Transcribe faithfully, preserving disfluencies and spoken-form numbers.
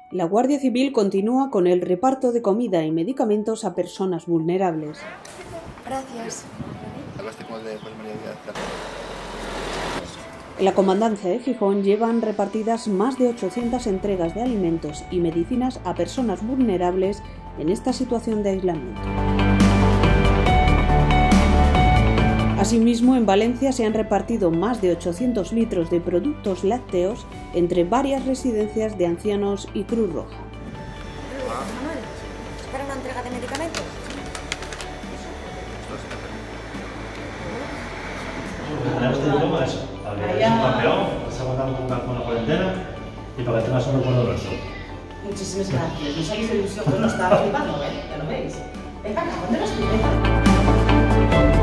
La Guardia Civil continúa con el reparto de comida y medicamentos a personas vulnerables. Gracias. En la Comandancia de Gijón llevan repartidas más de ochocientas entregas de alimentos y medicinas a personas vulnerables en esta situación de aislamiento. Asimismo, en Valencia se han repartido más de ochocientos litros de productos lácteos entre varias residencias de ancianos y Cruz Roja. Manuel, ¿es para una entrega de medicamentos? Tenemos este diploma eso, para que eres un campeón, estás aguantando con una, con una cuarentena y para que tengas un recuerdo del resto. Muchísimas gracias, no sabéis de ilusión, pues no estaba flipando, ¿eh? Ya lo veis. Venga, ¿dónde vas tú?